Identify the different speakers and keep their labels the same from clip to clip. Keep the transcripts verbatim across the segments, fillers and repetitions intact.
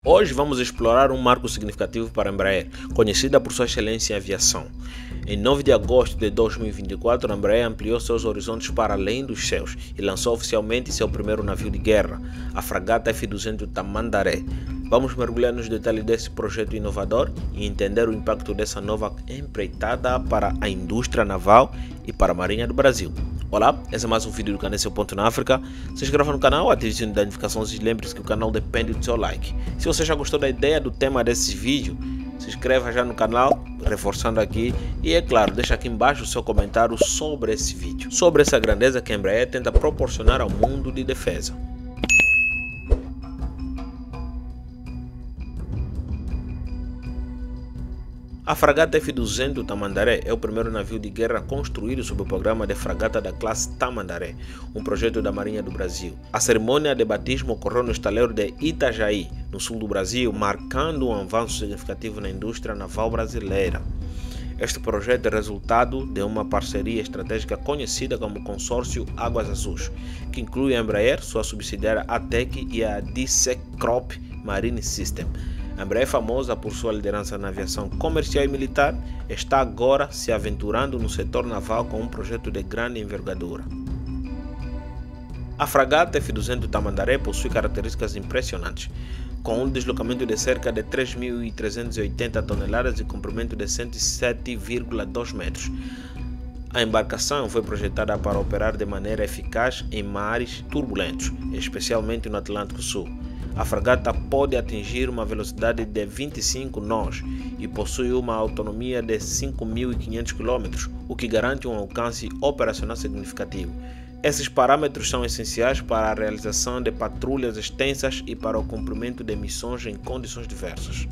Speaker 1: Hoje vamos explorar um marco significativo para a Embraer, conhecida por sua excelência em aviação. Em nove de agosto de dois mil e vinte e quatro, a Embraer ampliou seus horizontes para além dos céus e lançou oficialmente seu primeiro navio de guerra, a fragata F duzentos Tamandaré. Vamos mergulhar nos detalhes desse projeto inovador e entender o impacto dessa nova empreitada para a indústria naval e para a Marinha do Brasil. Olá, esse é mais um vídeo do canal Seu Ponto na África. Se inscreva no canal, ative o sininho das notificações e lembre-se que o canal depende do seu like. Se você já gostou da ideia do tema desse vídeo, se inscreva já no canal, reforçando aqui, e é claro, deixa aqui embaixo o seu comentário sobre esse vídeo, sobre essa grandeza que a Embraer tenta proporcionar ao mundo de defesa. A fragata F duzentos Tamandaré é o primeiro navio de guerra construído sob o programa de fragata da classe Tamandaré, um projeto da Marinha do Brasil. A cerimônia de batismo ocorreu no estaleiro de Itajaí, no sul do Brasil, marcando um avanço significativo na indústria naval brasileira. Este projeto é resultado de uma parceria estratégica conhecida como Consórcio Águas Azuis, que inclui a Embraer, sua subsidiária A T E C e a Thyssenkrupp Marine System. A Embraer, famosa por sua liderança na aviação comercial e militar, está agora se aventurando no setor naval com um projeto de grande envergadura. A fragata F duzentos Tamandaré possui características impressionantes, com um deslocamento de cerca de três mil trezentas e oitenta toneladas e comprimento de cento e sete vírgula dois metros. A embarcação foi projetada para operar de maneira eficaz em mares turbulentos, especialmente no Atlântico Sul. A fragata pode atingir uma velocidade de vinte e cinco nós e possui uma autonomia de cinco mil e quinhentos quilômetros, o que garante um alcance operacional significativo. Esses parâmetros são essenciais para a realização de patrulhas extensas e para o cumprimento de missões em condições diversas.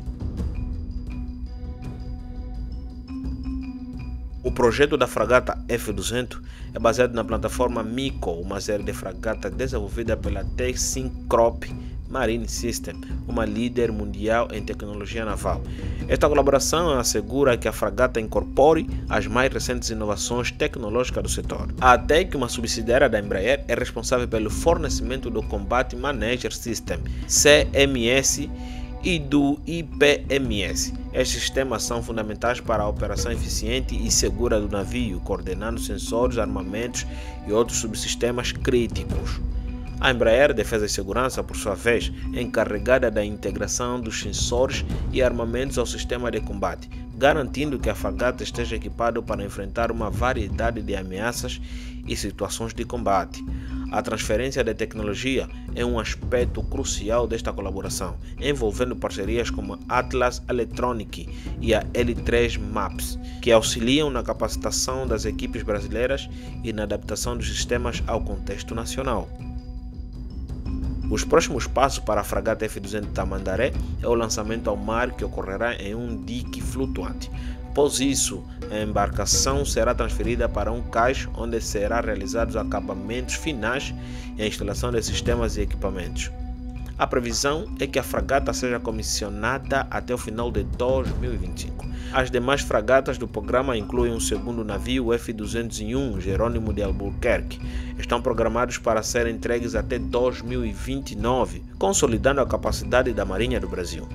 Speaker 1: O projeto da fragata F duzentos é baseado na plataforma Mico, uma série de fragatas desenvolvida pela Thyssenkrupp Marine System, uma líder mundial em tecnologia naval. Esta colaboração assegura que a fragata incorpore as mais recentes inovações tecnológicas do setor. A A T E C, uma subsidiária da Embraer, é responsável pelo fornecimento do Combat Manager System, C M S, e do I P M S. Estes sistemas são fundamentais para a operação eficiente e segura do navio, coordenando sensores, armamentos e outros subsistemas críticos. A Embraer Defesa e Segurança, por sua vez, é encarregada da integração dos sensores e armamentos ao sistema de combate, garantindo que a fragata esteja equipada para enfrentar uma variedade de ameaças e situações de combate. A transferência de tecnologia é um aspecto crucial desta colaboração, envolvendo parcerias como a Atlas Electronic e a L três Maps, que auxiliam na capacitação das equipes brasileiras e na adaptação dos sistemas ao contexto nacional. Os próximos passos para a fragata F duzentos Tamandaré é o lançamento ao mar, que ocorrerá em um dique flutuante. Após isso, a embarcação será transferida para um cais, onde serão realizados acabamentos finais e a instalação de sistemas e equipamentos. A previsão é que a fragata seja comissionada até o final de dois mil e vinte e cinco. As demais fragatas do programa incluem um segundo navio, o F duzentos e um Jerônimo de Albuquerque. Estão programados para serem entregues até dois mil e vinte e nove, consolidando a capacidade da Marinha do Brasil.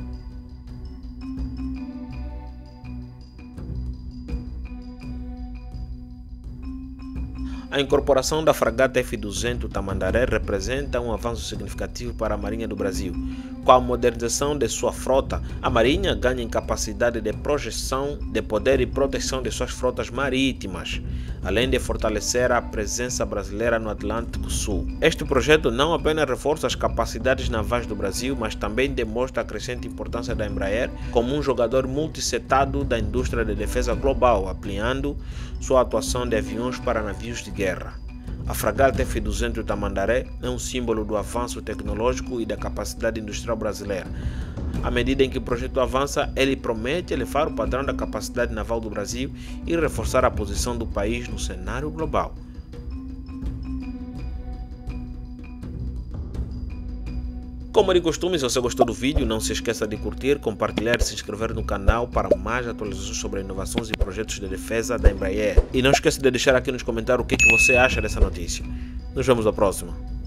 Speaker 1: A incorporação da fragata F duzentos Tamandaré representa um avanço significativo para a Marinha do Brasil. Com a modernização de sua frota, a Marinha ganha em capacidade de projeção, de poder e proteção de suas frotas marítimas, além de fortalecer a presença brasileira no Atlântico Sul. Este projeto não apenas reforça as capacidades navais do Brasil, mas também demonstra a crescente importância da Embraer como um jogador multissetado da indústria de defesa global, ampliando sua atuação de aviões para navios de guerra. A fragata F duzentos Tamandaré é um símbolo do avanço tecnológico e da capacidade industrial brasileira. À medida em que o projeto avança, ele promete elevar o padrão da capacidade naval do Brasil e reforçar a posição do país no cenário global. Como de costume, se você gostou do vídeo, não se esqueça de curtir, compartilhar e se inscrever no canal para mais atualizações sobre inovações e projetos de defesa da Embraer. E não esqueça de deixar aqui nos comentários o que, que você acha dessa notícia. Nos vemos na próxima.